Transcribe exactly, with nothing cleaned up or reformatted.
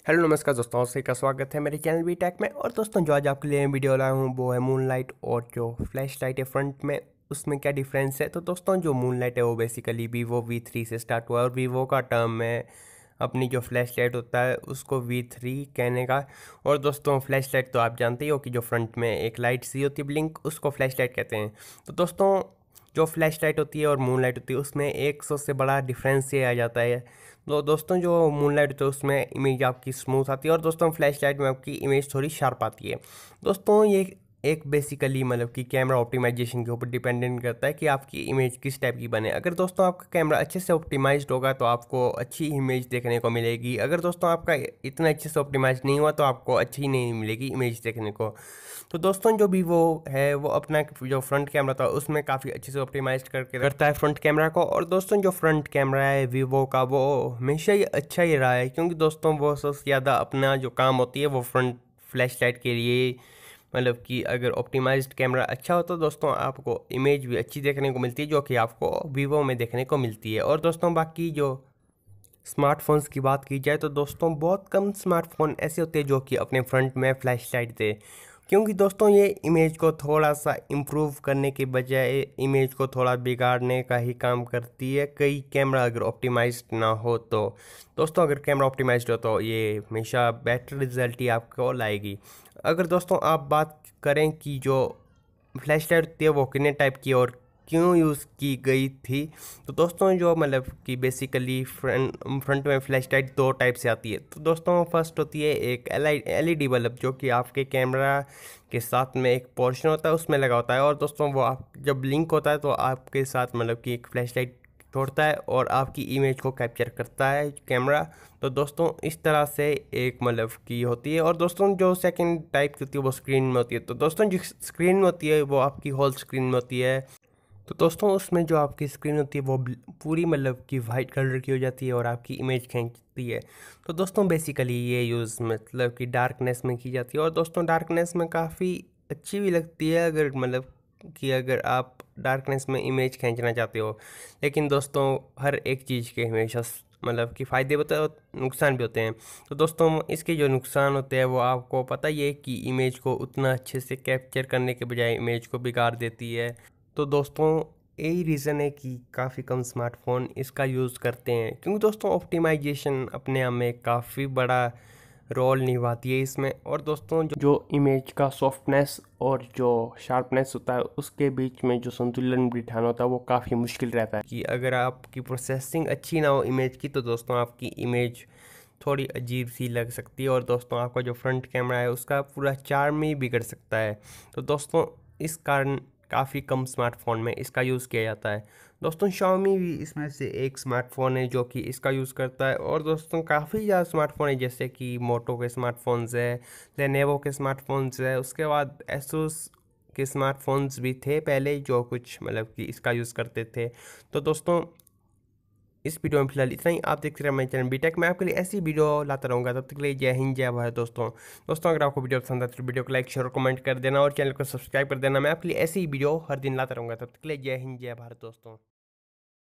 Hello नमस्कार दोस्तों, सभी का स्वागत है मेरे चैनल वी टेक में। और दोस्तों जो आज आपके लिए वीडियो लाया हूँ वो है मूनलाइट और जो फ्लैश लाइट है फ्रंट में, उसमें क्या डिफरेंस है। तो दोस्तों जो मूनलाइट है वो बेसिकली वीवो वी थ्री से स्टार्ट हुआ है और वीवो का टर्म है अपनी जो फ्लैश लाइट होता है उसको वी थ्री कहने का। और दोस्तों फ्लैश लाइट तो आप जानते ही हो कि जो फ्रंट में एक लाइट सी होती है ब्लिंक, उसको फ्लैश लाइट कहते हैं। तो दोस्तों जो फ्लैश लाइट होती है और मून लाइट होती है उसमें एक सौ से बड़ा डिफरेंस ये आ जाता है। तो दोस्तों जो मून लाइट होती है उसमें इमेज आपकी स्मूथ आती है और दोस्तों फ्लैश लाइट में आपकी इमेज थोड़ी शार्प आती है। दोस्तों ये एक बेसिकली मतलब कि कैमरा ऑप्टिमाइजेशन के ऊपर डिपेंडेंट करता है कि आपकी इमेज किस टाइप की बने। अगर दोस्तों आपका कैमरा अच्छे से ऑप्टिमाइज्ड होगा तो आपको अच्छी इमेज देखने को मिलेगी। अगर दोस्तों आपका इतना अच्छे से ऑप्टिमाइज नहीं हुआ तो आपको अच्छी नहीं मिलेगी इमेज देखने को। तो दोस्तों जो वीवो है वो अपना जो फ्रंट कैमरा था उसमें काफ़ी अच्छे से ऑप्टिमाइज करके करता है फ्रंट कैमरा को। और दोस्तों जो फ्रंट कैमरा है वीवो का वो हमेशा ही अच्छा ही रहा है, क्योंकि दोस्तों वो सबसे ज़्यादा अपना जो काम होती है वो फ्रंट फ्लैश लाइट के लिए, मतलब कि अगर ऑप्टिमाइज्ड कैमरा अच्छा हो तो दोस्तों आपको इमेज भी अच्छी देखने को मिलती है, जो कि आपको वीवो में देखने को मिलती है। और दोस्तों बाकी जो स्मार्टफोन्स की बात की जाए तो दोस्तों बहुत कम स्मार्टफोन ऐसे होते हैं जो कि अपने फ्रंट में फ्लैश लाइट दे, क्योंकि दोस्तों ये इमेज को थोड़ा सा इम्प्रूव करने के बजाय इमेज को थोड़ा बिगाड़ने का ही काम करती है, कई कैमरा अगर ऑप्टिमाइज्ड ना हो तो। दोस्तों अगर कैमरा ऑप्टिमाइज्ड हो तो ये हमेशा बेटर रिजल्ट ही आपको लाएगी। अगर दोस्तों आप बात करें कि जो फ्लैश लाइट होती है वो कितने टाइप की और क्यों यूज़ की गई थी, तो दोस्तों जो मतलब कि बेसिकली फ्रंट फ्रंट में फ्लैश लाइट दो टाइप से आती है। तो दोस्तों फर्स्ट होती है एक एल ई डी बल्ब, जो कि आपके कैमरा के साथ में एक पोर्शन होता है उसमें लगा होता है। और दोस्तों वो आप जब ब्लिंक होता है तो आपके साथ मतलब कि एक फ्लैश लाइट छोड़ता है और आपकी इमेज को कैप्चर करता है कैमरा। तो दोस्तों इस तरह से एक मतलब की होती है। और दोस्तों जो सेकंड टाइप की होती है वो स्क्रीन में होती है। तो दोस्तों जो स्क्रीन में होती है वो आपकी होल स्क्रीन में होती है। तो दोस्तों उसमें जो आपकी स्क्रीन होती है वो पूरी मतलब कि वाइट कलर की हो जाती है और आपकी इमेज खींचती है। तो दोस्तों बेसिकली ये यूज़ मतलब कि डार्कनेस में की जाती है। और दोस्तों डार्कनेस में काफ़ी अच्छी भी लगती है, अगर मतलब कि अगर आप डार्कनेस में इमेज खींचना चाहते हो। लेकिन दोस्तों हर एक चीज़ के हमेशा मतलब कि फ़ायदे होते हैं और नुकसान भी होते हैं। तो दोस्तों इसके जो नुकसान होते हैं वो आपको पता ही है कि इमेज को उतना अच्छे से कैप्चर करने के बजाय इमेज को बिगाड़ देती है। तो दोस्तों यही रीज़न है कि काफ़ी कम स्मार्टफोन इसका यूज़ करते हैं, क्योंकि दोस्तों ऑप्टिमाइजेशन अपने आप में काफ़ी बड़ा रोल निभाती है इसमें। और दोस्तों जो जो इमेज का सॉफ्टनेस और जो शार्पनेस होता है उसके बीच में जो संतुलन बिठाना होता है वो काफ़ी मुश्किल रहता है। कि अगर आपकी प्रोसेसिंग अच्छी ना हो इमेज की तो दोस्तों आपकी इमेज थोड़ी अजीब सी लग सकती है और दोस्तों आपका जो फ्रंट कैमरा है उसका पूरा चार्म ही बिगड़ सकता है। तो दोस्तों इस कारण काफ़ी कम स्मार्टफोन में इसका यूज़ किया जाता है। दोस्तों Xiaomi भी इसमें से एक स्मार्टफोन है जो कि इसका यूज़ करता है। और दोस्तों काफ़ी ज़्यादा स्मार्टफोन है, जैसे कि मोटो के स्मार्टफोन्स है, लेनोवो के स्मार्टफोन्स है, उसके बाद एसुस के स्मार्टफोन्स भी थे पहले जो कुछ मतलब कि इसका यूज़ करते थे। तो दोस्तों इस वीडियो में फिलहाल इतना ही। आप देखते रहे मेरे चैनल बीटेक, मैं आपके लिए ऐसी वीडियो लाता रहूँगा। तब तक के लिए जय हिंद जय भारत। दोस्तों दोस्तों अगर आपको वीडियो पसंद आए तो वीडियो को लाइक शेयर और कमेंट कर देना और चैनल को सब्सक्राइब कर देना। मैं आपके लिए ऐसी वीडियो हर दिन लाता रहूँगा। तब तक के लिए जय हिंद जय भारत दोस्तों।